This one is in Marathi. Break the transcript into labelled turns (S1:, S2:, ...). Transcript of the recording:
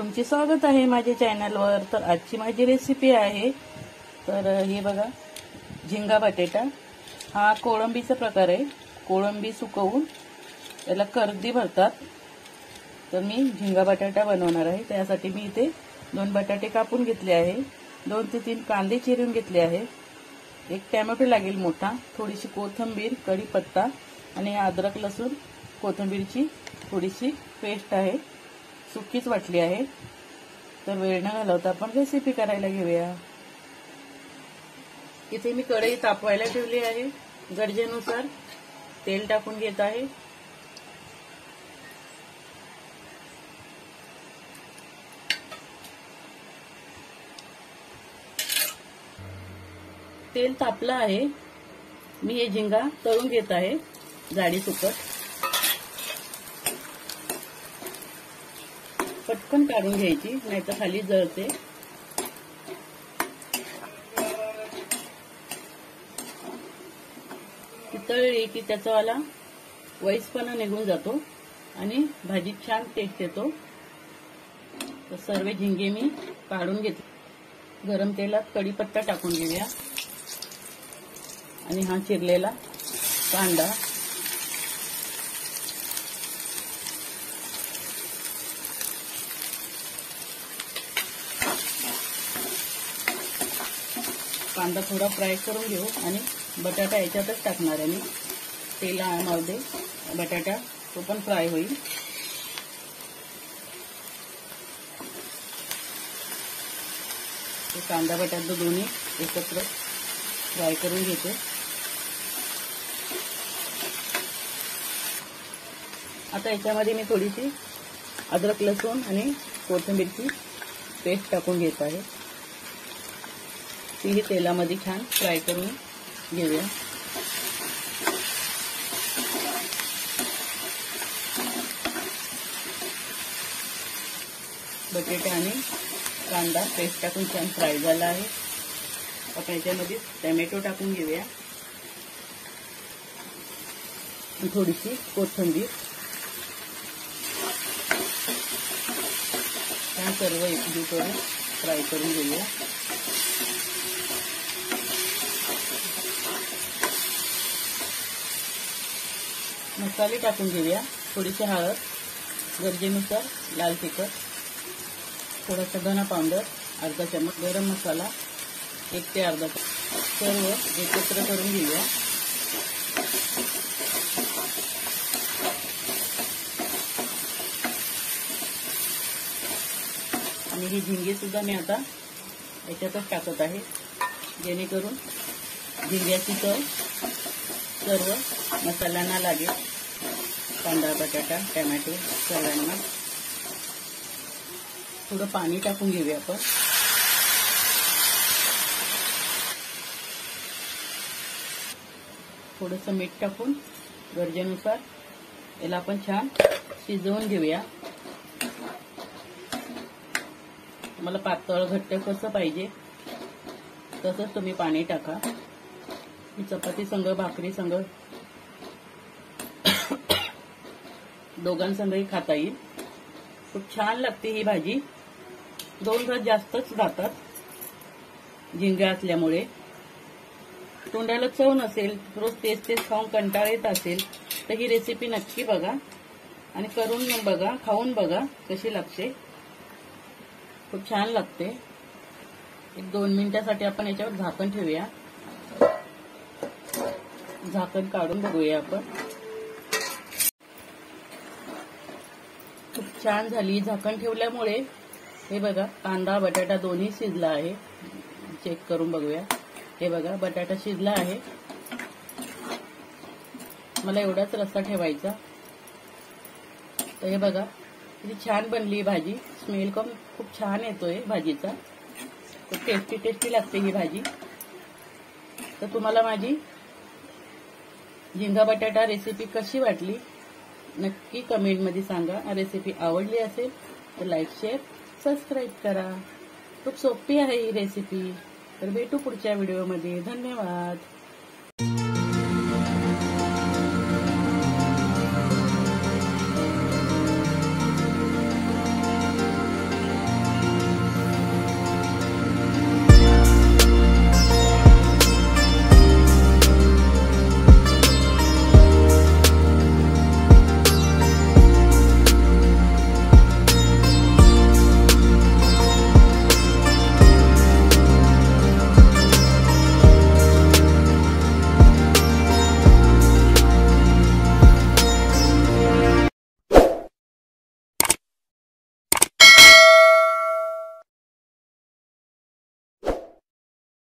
S1: तुमचे स्वागत आहे माझ्या चॅनलवर। तर आजची माझी रेसिपी आहे तर हे बघा, झिंगा बटाटा। हा कोळंबीचा प्रकार आहे। कोळंबी सुकवून त्याला कर्दी भरतात। तर मी झिंगा बटाटा बनवणार आहे। त्यासाठी मी इथे 2 बटाटे कापून घेतले आहे, 2 ते 3 कांदे चिरून घेतले आहे, 1 टोमॅटो लागेल मोठा, थोडीशी कोथिंबीर, कढीपत्ता आणि अद्रक लसूण कोथिंबीरची थोडीशी पेस्ट आहे, सुकीच वाटली आहे। तर वेळ न घालवता आपण रेसिपी करायला घेऊया। इथे मी कढई तापवायला ठेवली आहे। गरजेनुसार तेल टाकून घेत आहे। तेल तापलं आहे। मी हे झिंगा तळून घेत आहे जाडी सुकट। पटकन काढून घ्यायची, नाहीतर खाली जळते। तळली की त्याचा वाला वैसपणा निघून जातो आणि भाजीत छान टेस्ट येतो। तर सर्व झिंगे मी काढून घेतले। गरम तेलात कढीपत्ता टाकून घेऊया आणि हा चिरलेला कांदा, कांदा थोडा फ्राय करून घेऊ आणि बटाटा याच्यातच टाकणार आहे मी। तेलामध्ये बटाटा तो पण फ्राय होईल। कांदा बटाटा दोन्ही एकत्र फ्राय करून घेते। आता याच्यामध्ये मी थोडीशी अद्रक लसूण आणि कोथिंबीरची पेस्ट टाकून घेत आहे। तीही तेलामध्ये छान फ्राय करून घेऊया। बटाटे आणि कांदा पेस्ट टाकून छान फ्राय झाला आहे। आता याच्यामध्ये टोमॅटो टाकून घेऊया, थोडीशी कोथिंबीर, छान सर्व एकजीव करून फ्राय करून घेऊया। मसाले टाकून घेऊया, थोडीशी हळद, गरजेनुसार लाल तिखट, थोडासा धना पावडर, अर्धा चमच गरम मसाला, 1 ते अर्धा चमच, सर्व एकत्र करून घेऊया। आणि ही झिंगे सुद्धा मी आता याच्यातच टाकत आहे, जेणेकरून झिंग्याची चव सर्व मसाल्यांना लागेल। कांदा बटाटा टोमॅटो सर्वांना। थोडं पाणी टाकून घेऊया आपण। थोडंसं मीठ टाकून गरजेनुसार याला आपण छान शिजवून घेऊया। मला पातळ घट्ट कसं पाहिजे तसंच तुम्ही पाणी टाका। ही चपाती संग, भाकरी संग, दोघांसंगही खाता येईल। खूप छान लागते ही भाजी। 2 रस जास्तच जातात झिंगा असल्यामुळे। तोंडाला चव नसेल, रोज तेच खाऊन कंटाळा येत असेल तर ही रेसिपी नक्की बघा आणि करून बघा, खाऊन बघा कशी लागते। खूप छान लागते। 1-2 मिनिटासाठी आपण याच्यावर झाकण ठेवूया। झाकण काढून बघूया आपण। खूप छान झाली। झाकण ठेवल्यामुळे हे बघा, कांदा बटाटा दोन्ही शिजला आहे। चेक करून बघूया। हे बघा, बटाटा शिजला आहे। मला एवढाच रस्सा ठेवायचा। तर हे बघा, किती छान बनली भाजी। स्मेल खूप छान येतोय भाजीचा। खूप टेस्टी लागते ही भाजी। तर तुम्हाला माझी झिंगा बटाटा रेसिपी कशी वाटली नक्की कमेंटमध्ये सांगा। रेसिपी आवडली असेल तर लाईक, शेअर, सबस्क्राईब करा। खूप सोपी आहे ही रेसिपी। तर भेटू पुढच्या व्हिडिओमध्ये। धन्यवाद।